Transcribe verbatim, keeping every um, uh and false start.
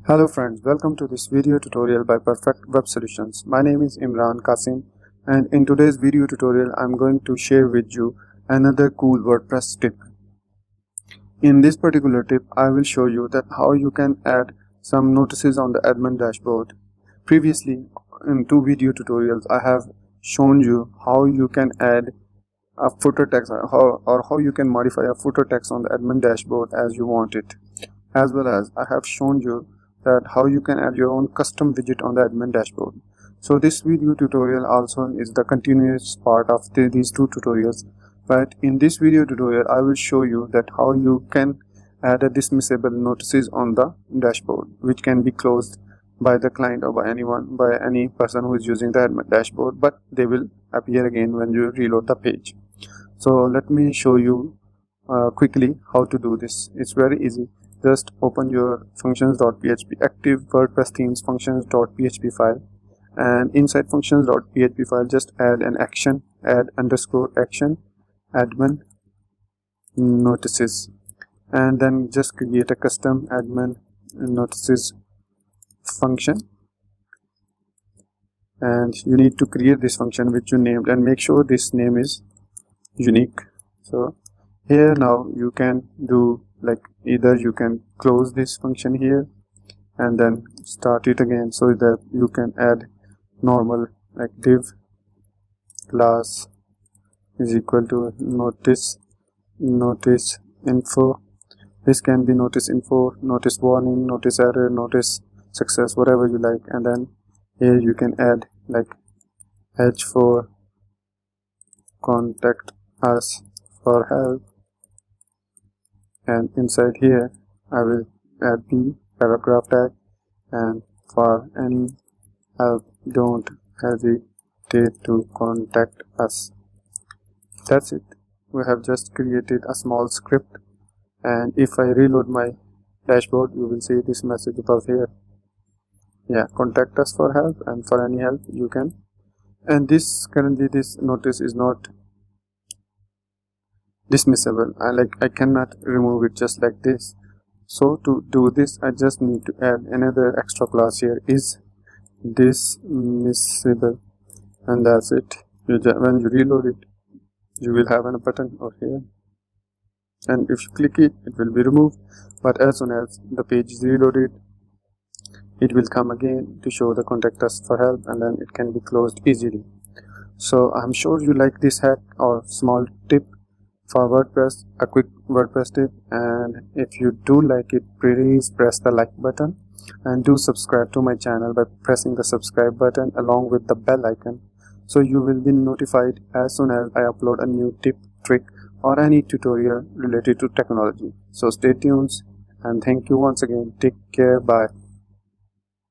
Hello friends, welcome to this video tutorial by Perfect Web Solutions. My name is Imran Qasim, and in today's video tutorial I'm going to share with you another cool WordPress tip. In this particular tip I will show you that how you can add some notices on the admin dashboard. Previously in two video tutorials I have shown you how you can add a footer text or how, or how you can modify a footer text on the admin dashboard as you want it, as well as I have shown you that how you can add your own custom widget on the admin dashboard. So this video tutorial also is the continuous part of the, these two tutorials, but in this video tutorial I will show you that how you can add a dismissible notices on the dashboard, which can be closed by the client or by anyone, by any person who is using the admin dashboard, but they will appear again when you reload the page. So let me show you uh, quickly how to do this. It's very easy. Just open your functions.php active WordPress themes functions.php file, and inside functions.php file just add an action, add underscore action admin notices, and then just create a custom admin notices function, and you need to create this function which you named and make sure this name is unique. So here now you can do like either you can close this function here and then start it again, so that you can add normal like div class is equal to notice notice info. This can be notice info, notice warning, notice error, notice success, whatever you like. And then here you can add like h for contact us for help, and inside here I will add the paragraph tag, and for any help don't hesitate to contact us. That's it. We have just created a small script, and if I reload my dashboard you will see this message above here. Yeah, contact us for help, and for any help you can. And this currently this notice is not dismissible. I like I cannot remove it just like this. So to do this I just need to add another extra class here, is dismissible, and that's it. You when you reload it you will have a button over here, and if you click it it will be removed, but as soon as the page is reloaded it will come again to show the contact us for help, and then it can be closed easily. So I'm sure you like this hack or small tip for WordPress, a quick WordPress tip, and if you do like it, please press the like button and do subscribe to my channel by pressing the subscribe button along with the bell icon, so you will be notified as soon as I upload a new tip, trick or any tutorial related to technology. So stay tuned, and thank you once again. Take care. Bye.